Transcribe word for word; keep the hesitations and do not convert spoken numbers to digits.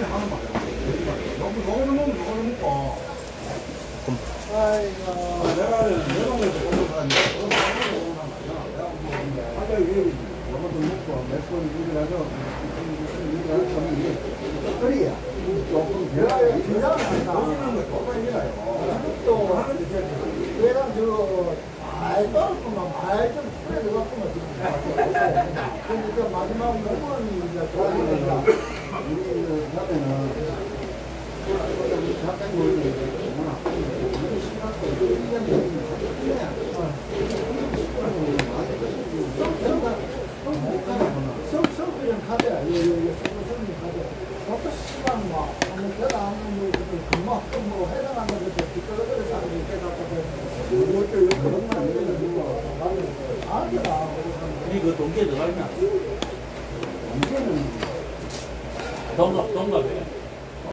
하는 말이야. 너무 너무 너무 너무 먹고. 아이고, 내가 내가 왜 저거 가는데? 아까 왜 저것도 먹고 몇번 일이라도 일이라도 좀 이게 거리야. 조금 내가 긴장을 한다. 보시는 거 조금 이라요. 또 하는데 내가 저 많이 떨었구만, 많이 좀 풀에 들어갔구만 지금. 근데 저 마지막 부분이 이제 좋아지니까 우리 자매는 우리 작가님이 뭐나 우리 시간도 일 년 전에 성성비는 가져야 성성비 가져야 그것도 시간 뭐 아무 데나 아무 금방 뭐 해당하는 것도 뒷걸음을 사는 게 갖고 이것도 그런 거 아니면 아니라 우리 그 동계 들어가냐? 동계는 동갑 동갑에